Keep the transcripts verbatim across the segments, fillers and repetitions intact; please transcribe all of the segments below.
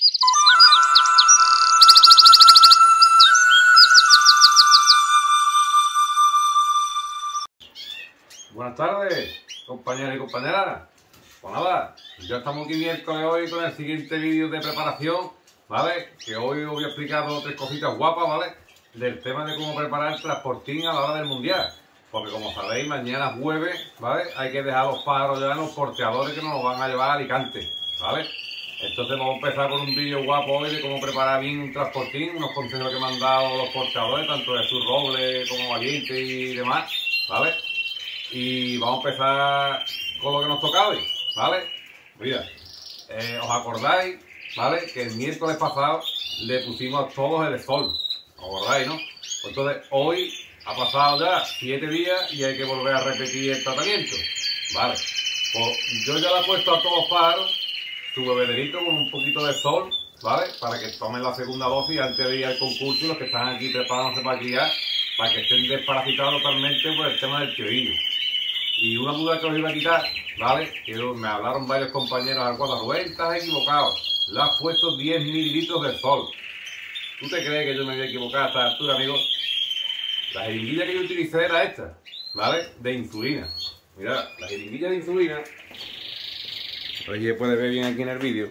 Buenas tardes, compañeros y compañeras. Pues nada, ya estamos aquí miércoles hoy con el siguiente vídeo de preparación, ¿vale? Que hoy os voy a explicar dos o tres cositas guapas, ¿vale? Del tema de cómo preparar el transportín a la hora del mundial. Porque como sabéis, mañana jueves, ¿vale? Hay que dejar los pájaros ya en los porteadores que nos los van a llevar a Alicante, ¿vale? Entonces vamos a empezar con un vídeo guapo hoy de cómo preparar bien un transportín, unos consejos que me han dado los porteadores, tanto de Jesús Robles como Valiente y demás, ¿vale? Y vamos a empezar con lo que nos toca hoy, ¿vale? Mira, eh, os acordáis, ¿vale? Que el miércoles pasado le pusimos a todos el sol, ¿os acordáis, no? Pues entonces hoy ha pasado ya siete días y hay que volver a repetir el tratamiento, ¿vale? Pues yo ya le he puesto a todos los pájaros su bebederito con un poquito de sol, ¿vale? Para que tomen la segunda dosis antes de ir al concurso y los que están aquí preparándose para criar, para que estén desparasitados totalmente por el tema del pioillo. Y una duda que os iba a quitar, ¿vale? Que me hablaron varios compañeros al cuadro, Rubén, estás equivocado, le has puesto diez mililitros de sol. ¿Tú te crees que yo me voy a equivocar a esta altura, amigo? La jeringuilla que yo utilicé era esta, ¿vale? De insulina. Mirad, la jeringuilla de insulina, a ver si se puede ver bien aquí en el vídeo.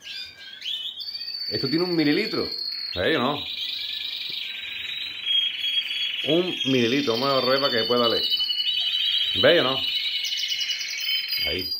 Esto tiene un mililitro, ¿sabéis o no? Un mililitro, vamos a ver para que pueda leer. ¿Veis o no? Ahí.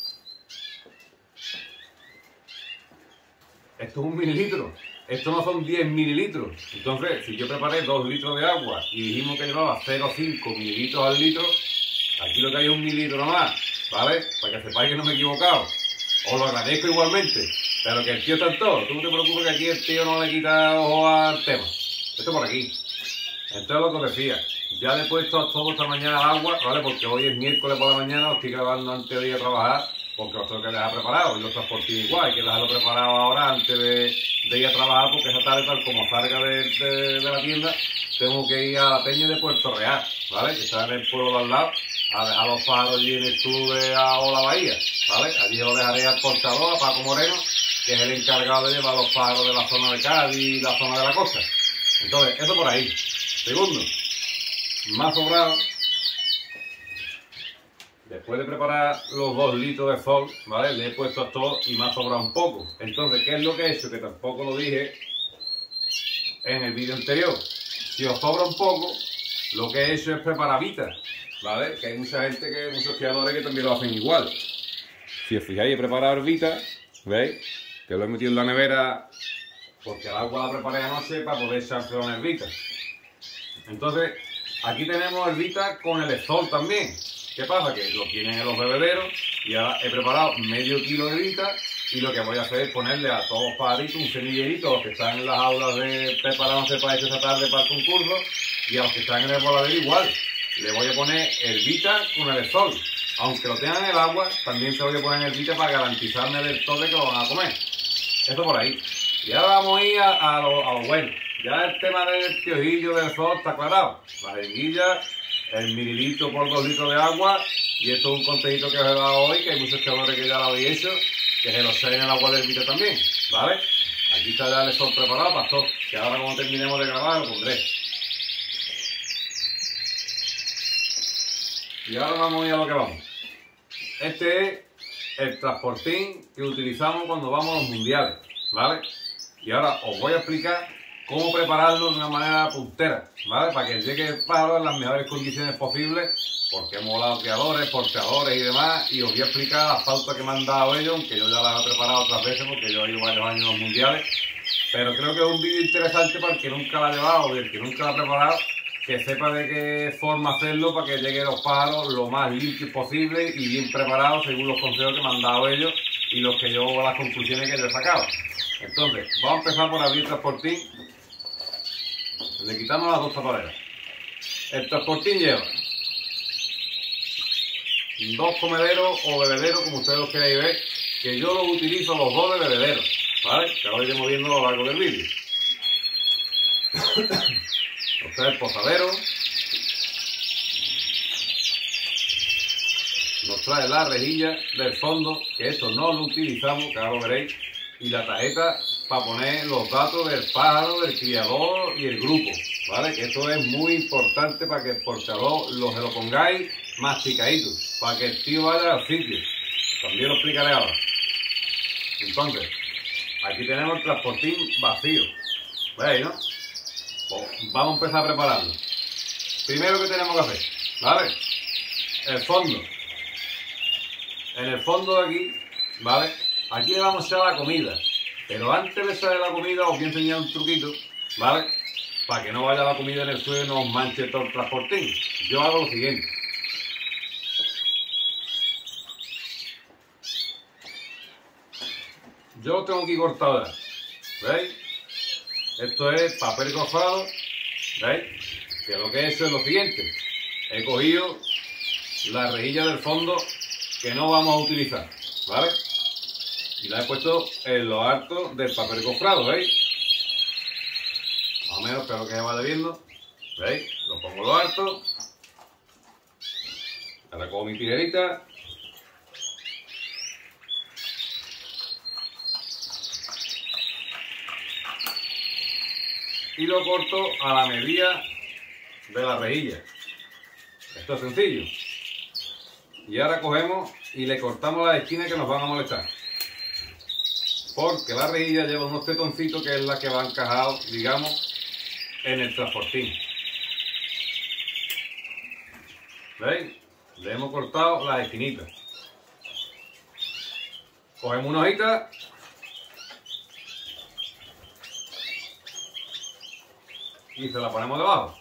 Esto es un mililitro. Esto no son diez mililitros. Entonces, si yo preparé dos litros de agua y dijimos que llevaba cero coma cinco mililitros al litro, aquí lo que hay es un mililitro nomás, ¿vale? Para que sepáis que no me he equivocado. Os lo agradezco igualmente. Pero que el tío está en todo. Tú no te preocupes que aquí el tío no le quita ojo al tema. Esto por aquí. Entonces lo que os decía, ya le he puesto todo esta mañana al agua, ¿vale? Porque hoy es miércoles por la mañana, os estoy grabando antes de ir a trabajar, porque os tengo que dejar preparado, y los transportes igual, hay que dejarlo preparado ahora antes de, de ir a trabajar, porque esa tarde, tal como salga de, de, de la tienda, tengo que ir a la peña de Puerto Real, ¿vale? Que está en el pueblo de al lado, a dejar los pájaros allí en el club de Ola Bahía, ¿vale? Allí lo dejaré al portador, a Paco Moreno, que es el encargado de llevar los pájaros de la zona de Cádiz y la zona de la costa. Entonces, eso por ahí. Segundo, más sobrado, después de preparar los dos litros de sol, ¿vale? Le he puesto todo y me ha sobrado un poco. Entonces, ¿qué es lo que he hecho? Que tampoco lo dije en el vídeo anterior. Si os sobra un poco, lo que he hecho es preparar vita, ¿vale? Que hay mucha gente, que muchos criadores que también lo hacen igual. Si os fijáis, he preparado vita, ¿veis? Que lo he metido en la nevera porque el agua la preparé anoche para poder echárselo en el vita. Entonces, aquí tenemos el vita con el sol también. ¿Qué pasa? Que lo tienen en los bebederos y ahora he preparado medio kilo de vita y lo que voy a hacer es ponerle a todos los pajaritos un semillerito, a los que están en las aulas de preparándose para esta tarde para el concurso, y a los que están en el voladero igual. Le voy a poner el vita con el sol. Aunque lo tengan en el agua, también se lo voy a poner en el vita para garantizarme del todo de que lo van a comer. Eso por ahí. Y ahora vamos a ir a, a, lo, a lo bueno. Ya el tema del piojillo del sol está aclarado. La jeringuilla, el mililitro por dos litros de agua, y esto es un consejito que os he dado hoy, que hay muchos creadores que ya lo habéis hecho, que se lo echen en el agua del vita también, ¿vale? Aquí está ya el sol preparado, pastor, que ahora cuando terminemos de grabar lo pondré. Y ahora vamos a ir a lo que vamos. Este es el transportín que utilizamos cuando vamos a los mundiales, ¿vale? Y ahora os voy a explicar cómo prepararlo de una manera puntera, ¿vale? Para que llegue el pájaro en las mejores condiciones posibles, porque hemos hablado de criadores, porteadores y demás, y os voy a explicar las pautas que me han dado ellos, aunque yo ya las he preparado otras veces porque yo he ido varios años en los mundiales, pero creo que es un vídeo interesante para el que nunca lo ha llevado y el que nunca lo ha preparado, que sepa de qué forma hacerlo para que lleguen los pájaros lo más limpios posible y bien preparados según los consejos que me han dado ellos y los que yo, las conclusiones que yo he sacado. Entonces, vamos a empezar por abrir el transportín. Le quitamos las dos tapaderas. El transportín lleva dos comederos o bebederos, como ustedes los queráis ver, que yo los utilizo los dos de bebederos, ¿vale? Que lo iremos viendo a lo largo del vídeo. Ustedes posaderos. Nos trae la rejilla del fondo, que esto no lo utilizamos, que ahora lo veréis, y la tarjeta para poner los datos del pájaro, del criador y el grupo, ¿vale? Que esto es muy importante para que el portador lo, se lo pongáis masticadito, para que el tío vaya al sitio. También lo explicaré ahora. Entonces, aquí tenemos el transportín vacío. ¿Veis, no? Pues vamos a empezar a prepararlo. Primero, ¿qué tenemos que hacer? ¿Vale? El fondo. En el fondo de aquí, ¿vale? Aquí le vamos a echar la comida. Pero antes de echarle la comida os voy a enseñar un truquito, ¿vale? Para que no vaya la comida en el suelo y no os manche todo el transportín. Yo hago lo siguiente. Yo lo tengo aquí cortado ya. ¿Veis? Esto es papel gofrado. ¿Veis? Que lo que he hecho es lo siguiente. He cogido la rejilla del fondo que no vamos a utilizar, ¿vale? Y la he puesto en lo alto del papel gofrado, ¿veis? Más o menos, creo que se va viendo. ¿Veis? Lo pongo en lo alto. Ahora cojo mi tijerita. Y lo corto a la medida de la rejilla. Esto es sencillo. Y ahora cogemos y le cortamos las esquinas que nos van a molestar. Porque la rejilla lleva unos tetoncitos que es la que va encajado, digamos, en el transportín. ¿Veis? Le hemos cortado las esquinitas. Cogemos una hojita. Y se la ponemos debajo.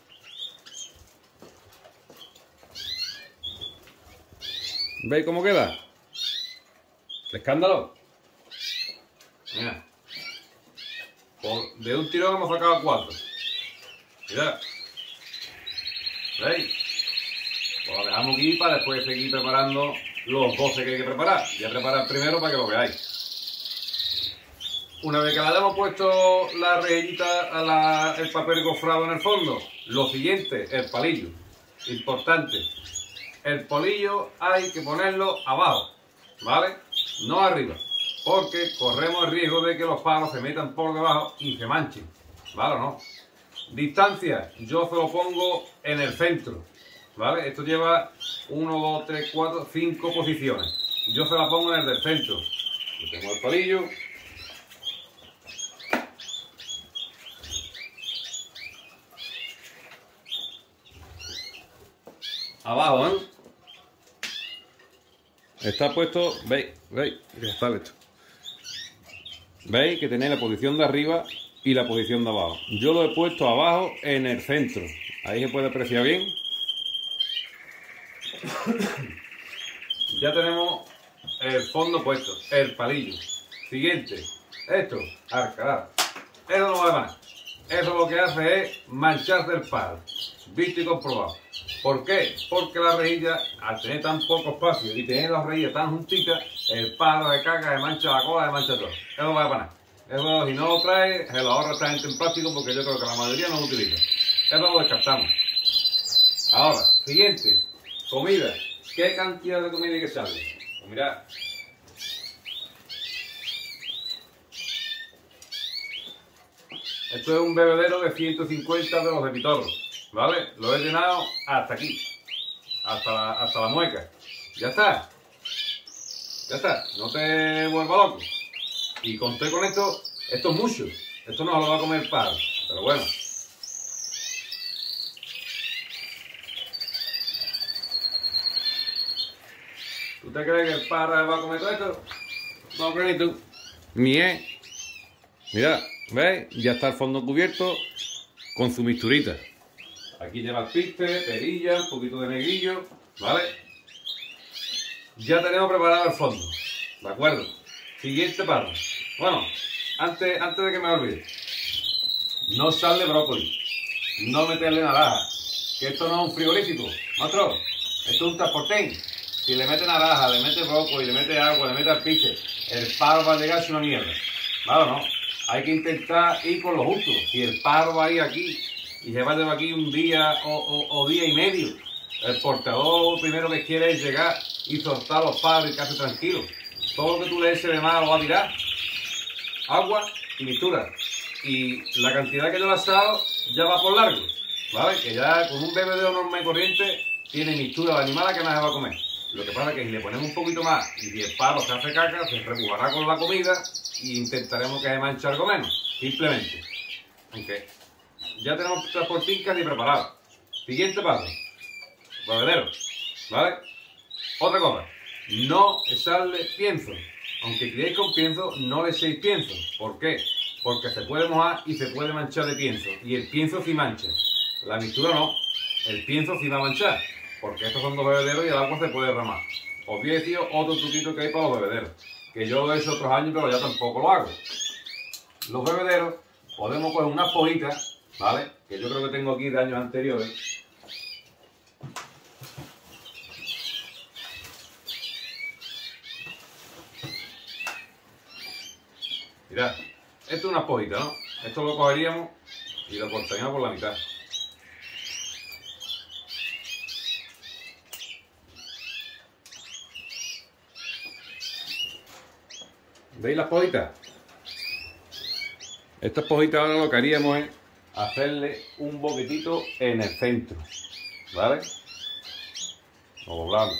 ¿Veis cómo queda? ¿Qué escándalo? Mira. Por, de un tirón hemos sacado cuatro. Mirad. ¿Veis? Pues lo dejamos aquí para después seguir preparando los doce que hay que preparar. Voy a preparar primero para que lo veáis. Una vez que le hayamos puesto la rejillita a la, el papel gofrado en el fondo, lo siguiente, el palillo. Importante. El palillo hay que ponerlo abajo, ¿vale? No arriba, porque corremos el riesgo de que los palos se metan por debajo y se manchen, ¿vale o no? Distancia, yo se lo pongo en el centro, ¿vale? Esto lleva uno, dos, tres, cuatro, cinco posiciones. Yo se la pongo en el del centro. Yo tengo el palillo. Abajo, ¿eh? Está puesto, veis, veis, ya está esto. Veis que tenéis la posición de arriba y la posición de abajo. Yo lo he puesto abajo en el centro. Ahí se puede apreciar bien. Ya tenemos el fondo puesto, el palillo. Siguiente, esto, al carajo. Eso no vale más. Eso lo que hace es mancharse el palo. Visto y comprobado. ¿Por qué? Porque la rejilla, al tener tan poco espacio y tener las rejillas tan juntitas, el palo de caca, de mancha la cola, de mancha todo. Eso no vale para nada. Eso, si no lo trae, se lo ahorra esta gente en plástico porque yo creo que la mayoría no lo utiliza. Eso lo descartamos. Ahora, siguiente, comida. ¿Qué cantidad de comida hay que echarle? Pues mirad. Esto es un bebedero de ciento cincuenta de los de Pitorro, ¿vale? Lo he llenado hasta aquí, hasta la, hasta la mueca. Ya está. Ya está. No te vuelvas loco. Y conté con esto, esto es mucho. Esto no se lo va a comer el pájaro, pero bueno. ¿Tú te crees que el pájaro va a comer todo esto? No crees tú. Ni es. Mirad, ¿veis? Ya está el fondo cubierto con su misturita. Aquí lleva el piste, perilla, un poquito de negrillo, ¿vale? Ya tenemos preparado el fondo, ¿de acuerdo? Siguiente paso. Bueno, antes, antes de que me olvide, no echarle brócoli, no meterle naranja, que esto no es un frigorífico, maestro, esto es un transportín. Si le mete naranja, le mete brócoli, le mete agua, le mete alpiste, el pájaro va a llegarse una mierda, ¿vale o no? Hay que intentar ir con lo justo. Si el pájaro va a ir aquí y se va a llevar aquí un día o, o, o día y medio, el portador lo primero que quiere es llegar y soltar los pájaros y quedarse tranquilo. Todo lo que tú le eches de más lo va a tirar. Agua, y mistura. Y la cantidad que yo le he echado ya va por largo, ¿vale? Que ya con un bebedero normal y corriente tiene mistura de animal que nada se va a comer. Lo que pasa es que si le ponemos un poquito más y si el paro se hace caca, se rebujará con la comida e intentaremos que se manche algo menos, simplemente. Aunque ya tenemos las portín casi preparadas. Siguiente paso, bebedero, ¿vale? Otra cosa, no echarle pienso. Aunque criéis con pienso, no le echéis pienso. ¿Por qué? Porque se puede mojar y se puede manchar de pienso. Y el pienso sí mancha. La mistura no. El pienso sí va a manchar. Porque estos son dos bebederos y el agua se puede derramar. Os voy a decir otro truquito que hay para los bebederos. Que yo lo he hecho otros años, pero ya tampoco lo hago. Los bebederos podemos coger unas pojitas, ¿vale? Que yo creo que tengo aquí de años anteriores. Mirad, esto es una pojita, ¿no? Esto lo cogeríamos y lo cortaríamos por la mitad. ¿Veis las pojitas? Estas pojitas ahora lo que haríamos es hacerle un boquetito en el centro, ¿vale? Lo doblamos.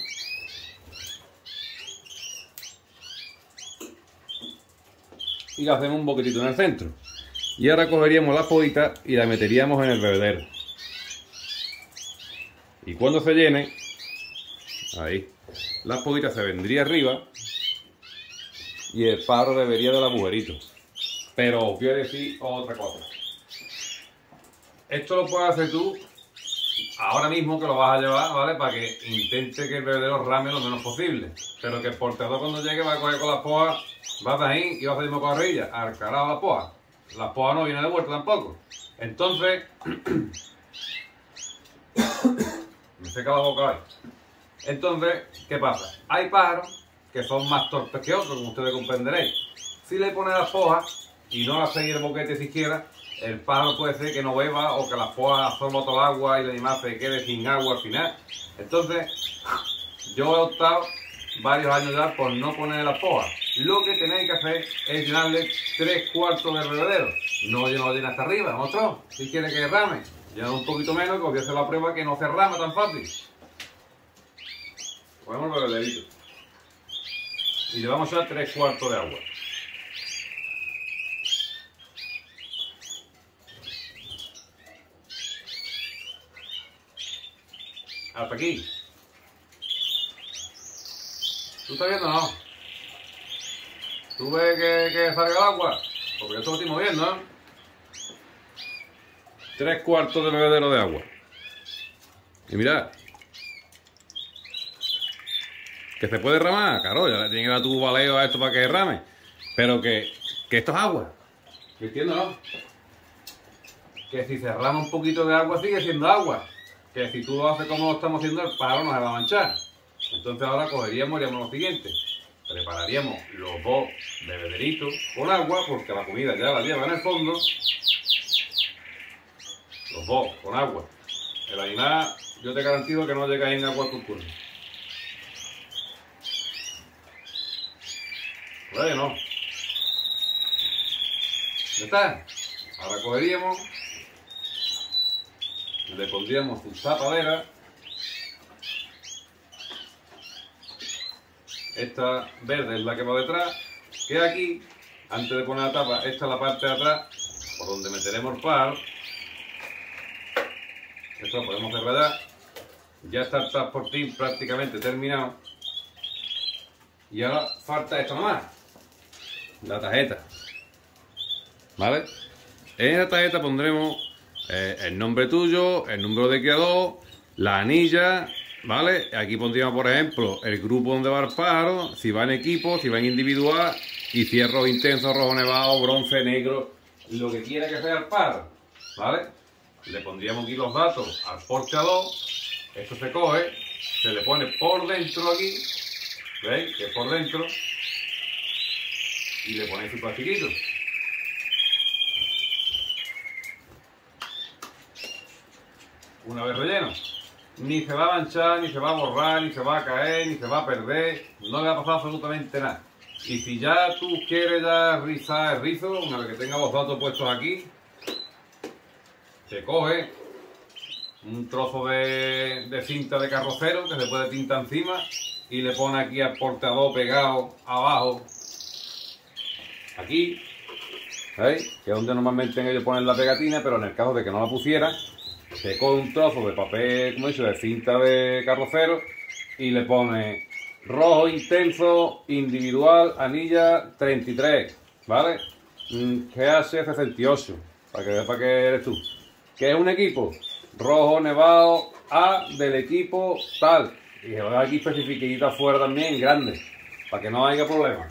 Y le hacemos un boquetito en el centro. Y ahora cogeríamos la pojita y la meteríamos en el bebedero. Y cuando se llene, ahí, la pojita se vendría arriba y el paro bebería del agujerito. Pero os voy a decir otra cosa. Esto lo puedes hacer tú ahora mismo que lo vas a llevar, ¿vale? Para que intente que el bebedero rame lo menos posible. Pero que el portador cuando llegue va a coger con las pojas, va a ahí y va a hacer mismo carrilla, al carajo la poja. La poja no viene de vuelta tampoco. Entonces, me seca la boca ahí. Entonces, ¿qué pasa? Hay pájaros que son más torpes que otros, como ustedes comprenderéis. Si le pones las pojas y no le hacéis el boquete siquiera, el pájaro puede ser que no beba o que las pojas absorban todo el agua y el animal se quede sin agua al final. Entonces, yo he optado varios años ya por no poner las pojas. Lo que tenéis que hacer es llenarle tres cuartos de bebedero. No lo llena hasta arriba, monstruo. Si quiere que derrame, llena un poquito menos, que os voy a hacer la prueba que no se derrama tan fácil. Ponemos el bebederito. Y le vamos a echar tres cuartos de agua. Hasta aquí. ¿Tú estás viendo o no? ¿Tú ves que, que salga el agua? Porque yo esto lo estoy moviendo, ¿eh? Tres cuartos de bebedero de agua. Y mirad. Que se puede derramar, claro, ya le tiene que dar tu baleo a esto para que derrame. Pero que, que esto es agua. ¿Entiendo, no? Que si se derrama un poquito de agua sigue siendo agua. Que si tú lo haces como lo estamos haciendo, el pájaro no se va a manchar. Entonces ahora cogeríamos y haríamos lo siguiente. Prepararíamos los dos bebederitos con agua, porque la comida ya la lleva en el fondo. Los dos con agua. El animal, yo te garantizo que no llega en agua a tu turno. Vale, no. ¿Ya está? Ahora cogeríamos, le pondríamos su tapadera. Esta verde es la que va detrás, que aquí, antes de poner la tapa, esta es la parte de atrás, por donde meteremos el pájaro. Esto lo podemos cerrar ya. Ya está el transportín prácticamente terminado. Y ahora falta esto nomás, la tarjeta. ¿Vale? En la tarjeta pondremos eh, el nombre tuyo, el número de criador, la anilla, ¿vale? Aquí pondríamos, por ejemplo, el grupo donde va el pájaro, si va en equipo, si va en individual, y si es rojo intenso, rojo nevado, bronce, negro, lo que quiera que sea el pájaro, ¿vale? Le pondríamos aquí los datos al porteador. Esto se coge, se le pone por dentro aquí, ¿veis? Que es por dentro, y le ponéis su plastiquito. Una vez relleno, ni se va a manchar, ni se va a borrar, ni se va a caer, ni se va a perder, no le va a pasar absolutamente nada. Y si ya tú quieres ya rizar el rizo, una vez que tenga los datos puestos aquí, se coge un trozo de, de cinta de carrocero que se puede tinta encima y le pone aquí al portador pegado abajo, aquí, ¿veis? Que es donde normalmente ellos ponen la pegatina, pero en el caso de que no la pusiera, se coge un trozo de papel, como he dicho, de cinta de carrocero y le pone rojo intenso, individual, anilla treinta y tres, ¿vale? G H sesenta y ocho, para que veas para qué eres tú. ¿Qué es un equipo? Rojo nevado A del equipo tal. Y se va aquí especificadita afuera también, grande, para que no haya problemas.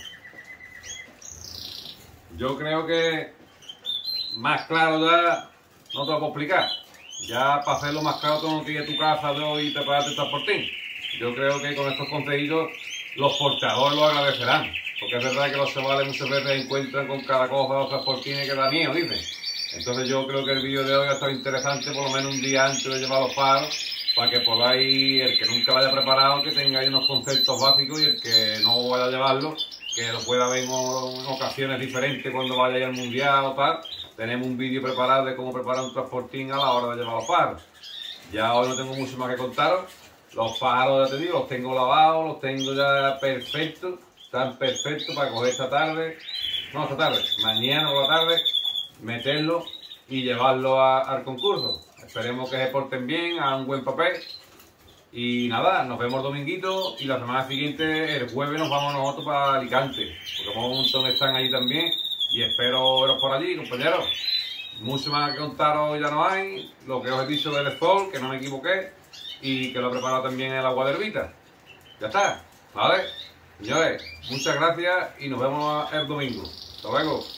Yo creo que más claro ya no te lo puedo explicar. Ya para hacerlo más claro tengo que ir a tu casa de hoy y prepararte el transportín. Yo creo que con estos consejitos los portadores lo agradecerán. Porque es verdad que los chavales muchas veces encuentran con cada cosa los transportines que da miedo, dicen. Entonces yo creo que el vídeo de hoy va a estar interesante, por lo menos un día antes de llevar los paros, para que podáis, el que nunca lo haya preparado, que tengáis unos conceptos básicos, y el que no vaya a llevarlo, que lo pueda ver en ocasiones diferentes cuando vaya al mundial o tal. Tenemos un vídeo preparado de cómo preparar un transportín a la hora de llevar los pájaros. Ya hoy no tengo mucho más que contaros. Los pájaros, ya te digo, los tengo lavados, los tengo ya perfectos, están perfectos para coger esta tarde, no esta tarde, mañana por la tarde, meterlo y llevarlo a, al concurso. Esperemos que se porten bien, hagan un buen papel. Y nada, nos vemos el dominguito y la semana siguiente, el jueves, nos vamos nosotros para Alicante, porque como un montón están allí también y espero veros por allí, compañeros. Mucho más que contaros ya no hay, lo que os he dicho del sol, que no me equivoqué, y que lo he preparado también en el agua de herbita. Ya está, ¿vale? Señores, muchas gracias y nos vemos el domingo. Hasta luego.